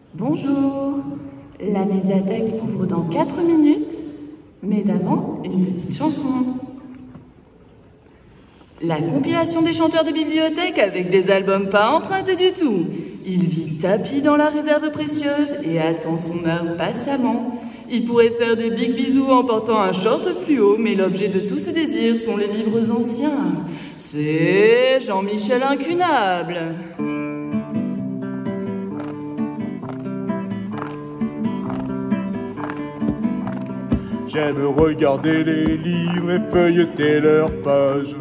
Bonjour, la médiathèque ouvre dans 4 minutes, mais avant, une petite chanson. La compilation des chanteurs de bibliothèque avec des albums pas empruntés du tout. Il vit tapi dans la réserve précieuse et attend son heure patiemment. Il pourrait faire des big bisous en portant un short fluo, mais l'objet de tous ses désirs sont les livres anciens. C'est Jean-Michel Incunable. J'aime regarder les livres et feuilleter leurs pages.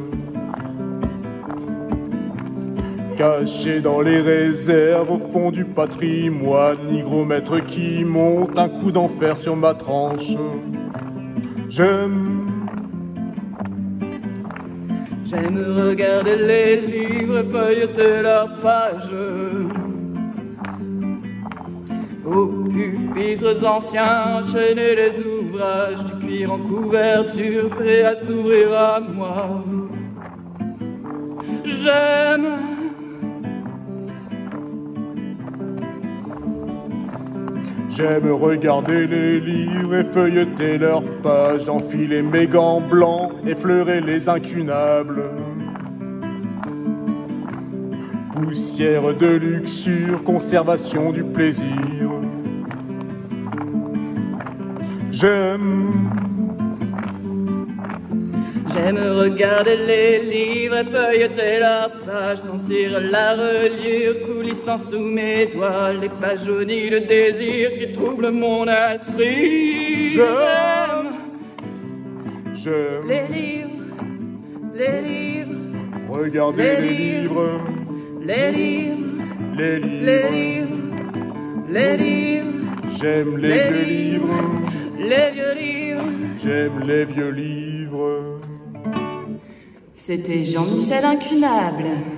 Caché dans les réserves au fond du patrimoine, hygromètre qui monte un coup d'enfer sur ma tranche. J'aime regarder les livres et feuilleter leurs pages. Aux pupitres anciens, enchaîner les ouvrages, du cuir en couverture, prêt à s'ouvrir à moi. J'aime regarder les livres et feuilleter leurs pages, enfiler mes gants blancs, effleurer les incunables. Poussière de luxure, conservation du plaisir. J'aime regarder les livres et feuilleter leurs pages, sentir la reliure coulissant sous mes doigts, les pages jaunies de désir qui troublent mon esprit. J'aime les livres, regarder les livres, les livres. J'aime les vieux livres, les vieux livres. J'aime les vieux livres. C'était Jean-Michel Incunable.